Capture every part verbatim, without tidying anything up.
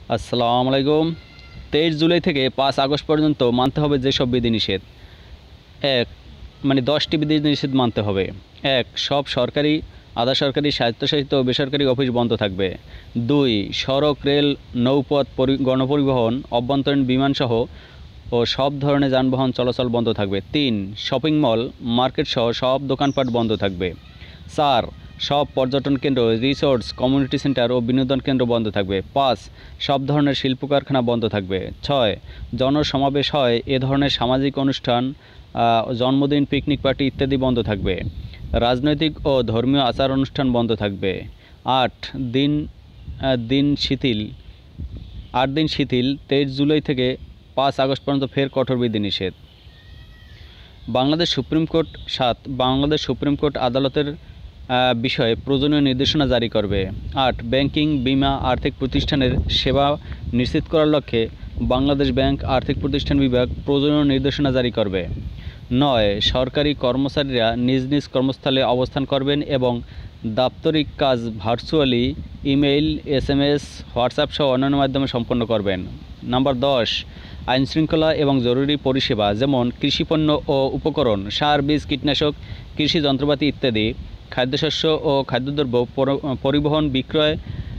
আসসালামু আলাইকুম। তেইশ জুলাই থেকে পাঁচ আগস্ট পর্যন্ত মানতে হবে যেসব বিধিনিষেধ। এক, মানে দশটি বিধিনিষেধ মানতে হবে। এক, সব সরকারি, আধা সরকারি, স্বায়ত্তশাসিত ও বেসরকারি অফিস বন্ধ থাকবে। দুই, সড়ক, রেল, নৌপথ, গণপরিবহন, অভ্যন্তরীণ বিমানসহ ও সব ধরনের যানবাহন চলাচল বন্ধ থাকবে। তিন, শপিং মল, মার্কেট সহ সব দোকানপাট বন্ধ থাকবে। চার, সব পর্যটন কেন্দ্র, রিসোর্টস, কমিউনিটি সেন্টার ও বিনোদন কেন্দ্র বন্ধ থাকবে। পাঁচ, সব ধরনের শিল্প কারখানা বন্ধ থাকবে। ছয়, জনসমাবেশ হয় এ ধরনের সামাজিক অনুষ্ঠান, জন্মদিন, পিকনিক পার্টি ইত্যাদি বন্ধ থাকবে। রাজনৈতিক ও ধর্মীয় আচার অনুষ্ঠান বন্ধ থাকবে। আট দিন দিন শিথিল আট দিন শিথিল তেইশ জুলাই থেকে পাঁচ আগস্ট পর্যন্ত ফের কঠোর বিধিনিষেধ। বাংলাদেশ সুপ্রিম কোর্ট সাত, বাংলাদেশ সুপ্রিম কোর্ট আদালতের বিষয়ে প্রয়োজনীয় নির্দেশনা জারি করবে। আট, ব্যাংকিং, বিমা, আর্থিক প্রতিষ্ঠানের সেবা নিশ্চিত করার লক্ষ্যে বাংলাদেশ ব্যাংক আর্থিক প্রতিষ্ঠান বিভাগ প্রয়োজনীয় নির্দেশনা জারি করবে। নয়, সরকারি কর্মচারীরা নিজ নিজ কর্মস্থলে অবস্থান করবেন এবং দাপ্তরিক কাজ virtually, email, S M S, WhatsApp সহ অন্যান্য মাধ্যমে সম্পন্ন করবেন। নাম্বার দশ, আইনশৃঙ্খলা এবং জরুরি পরিষেবা যেমন কৃষিপণ্য ও উপকরণ, সার, বীজ, কীটনাশক, কৃষি যন্ত্রপাতি ইত্যাদি, খাদ্যশস্য ও খাদ্যদ্রব্য পরিবহন, বিক্রয়,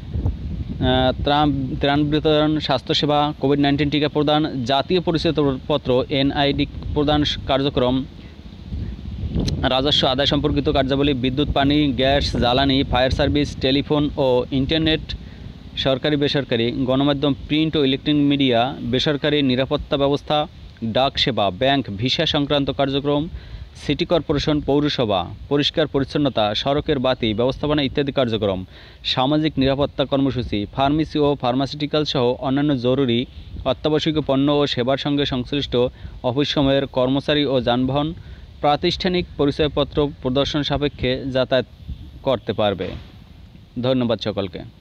ত্রাণ ত্রাণ বিতরণ, স্বাস্থ্যসেবা, কোভিড নাইন্টিন টিকা প্রদান, জাতীয় পরিচয়পত্র এন আই ডি প্রদান কার্যক্রম, রাজস্ব আদায় সম্পর্কিত কার্যাবলী, বিদ্যুৎ, পানি, গ্যাস, জ্বালানি, ফায়ার সার্ভিস, টেলিফোন ও ইন্টারনেট, সরকারি বেসরকারি গণমাধ্যম, প্রিন্ট ও ইলেকট্রনিক মিডিয়া, বেসরকারি নিরাপত্তা ব্যবস্থা, ডাক সেবা, ব্যাংক, ভিসা সংক্রান্ত কার্যক্রম, সিটি কর্পোরেশন, পৌরসভা, পরিষ্কার পরিচ্ছন্নতা, সড়কের বাতি ব্যবস্থাপনা ইত্যাদি কার্যক্রম, সামাজিক নিরাপত্তা কর্মসূচি, ফার্মেসি ও ফার্মাসিউটিক্যাল সহ অন্যান্য জরুরি অত্যাবশ্যকীয় পণ্য ও সেবার সঙ্গে সংশ্লিষ্ট অফিস-সমূহের কর্মচারী ও যানবাহন প্রাতিষ্ঠানিক পরিচয়পত্র প্রদর্শন সাপেক্ষে যাতায়াত করতে পারবে। ধন্যবাদ সকলকে।